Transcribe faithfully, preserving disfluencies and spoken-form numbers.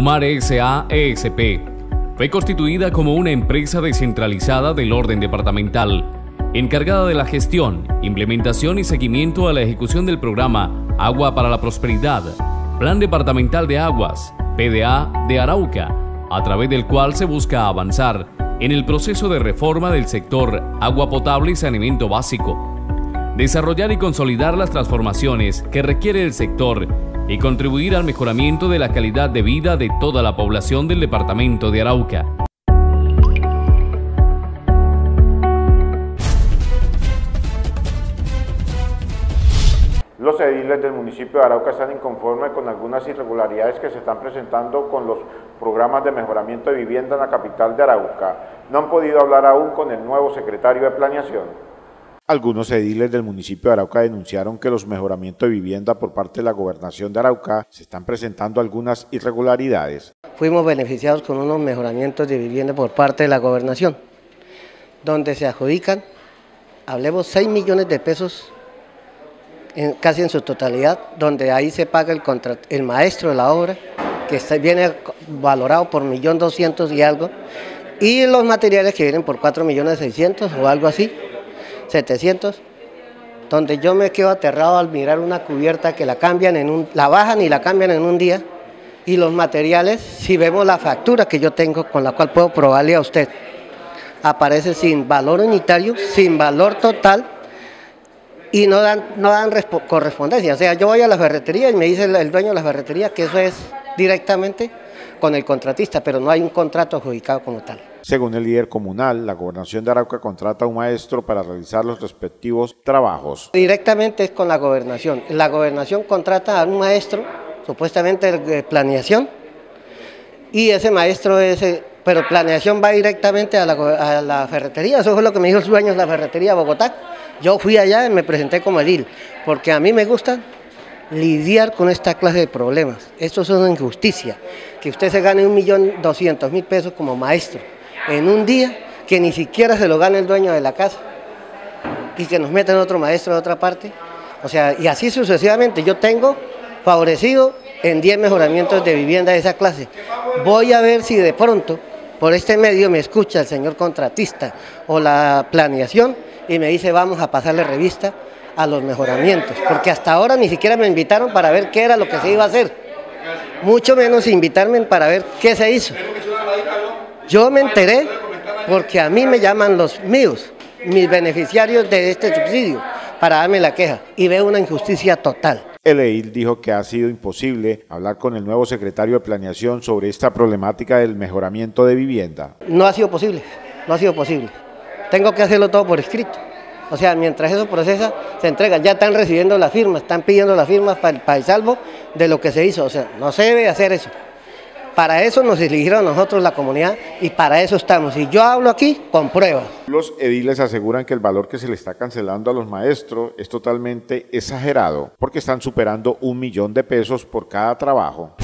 Umare S A E S P fue constituida como una empresa descentralizada del orden departamental, encargada de la gestión, implementación y seguimiento a la ejecución del programa Agua para la Prosperidad, Plan Departamental de Aguas, P D A de Arauca, a través del cual se busca avanzar en el proceso de reforma del sector agua potable y saneamiento básico, desarrollar y consolidar las transformaciones que requiere el sector y contribuir al mejoramiento de la calidad de vida de toda la población del departamento de Arauca. Los ediles del municipio de Arauca están inconformes con algunas irregularidades que se están presentando con los programas de mejoramiento de vivienda en la capital de Arauca. No han podido hablar aún con el nuevo secretario de Planeación. Algunos ediles del municipio de Arauca denunciaron que los mejoramientos de vivienda por parte de la gobernación de Arauca se están presentando algunas irregularidades. Fuimos beneficiados con unos mejoramientos de vivienda por parte de la gobernación, donde se adjudican, hablemos, seis millones de pesos En, casi en su totalidad, donde ahí se paga el, contra, el maestro de la obra, que está, viene valorado por un millón doscientos y algo, y los materiales que vienen por cuatro millones seiscientos o algo así, setecientos, donde yo me quedo aterrado al mirar una cubierta que la cambian en un, la bajan y la cambian en un día, y los materiales, si vemos la factura que yo tengo con la cual puedo probarle a usted, aparece sin valor unitario, sin valor total, y no dan, no dan correspondencia. O sea, yo voy a la ferretería y me dice el, el dueño de la ferretería que eso es directamente con el contratista, pero no hay un contrato adjudicado como tal. Según el líder comunal, la gobernación de Arauca contrata a un maestro para realizar los respectivos trabajos. Directamente es con la gobernación. La gobernación contrata a un maestro, supuestamente de planeación, y ese maestro es... Pero planeación va directamente a la, a la ferretería. Eso fue lo que me dijo el dueño de la ferretería de Bogotá. Yo fui allá y me presenté como edil, porque a mí me gusta lidiar con esta clase de problemas. Esto es una injusticia, que usted se gane un millón doscientos mil pesos como maestro en un día, que ni siquiera se lo gane el dueño de la casa, y que nos metan otro maestro de otra parte. O sea, y así sucesivamente. Yo tengo favorecido en diez mejoramientos de vivienda de esa clase. Voy a ver si de pronto, por este medio me escucha el señor contratista o la planeación y me dice vamos a pasarle revista a los mejoramientos, porque hasta ahora ni siquiera me invitaron para ver qué era lo que se iba a hacer, mucho menos invitarme para ver qué se hizo. Yo me enteré porque a mí me llaman los míos, mis beneficiarios de este subsidio, para darme la queja, y veo una injusticia total. El edil dijo que ha sido imposible hablar con el nuevo secretario de Planeación sobre esta problemática del mejoramiento de vivienda. No ha sido posible, no ha sido posible. Tengo que hacerlo todo por escrito. O sea, mientras eso procesa, se entrega. Ya están recibiendo las firmas, están pidiendo las firmas para el, para el salvo de lo que se hizo. O sea, no se debe hacer eso. Para eso nos eligieron a nosotros la comunidad y para eso estamos. Y yo hablo aquí con pruebas. Los ediles aseguran que el valor que se le está cancelando a los maestros es totalmente exagerado porque están superando un millón de pesos por cada trabajo.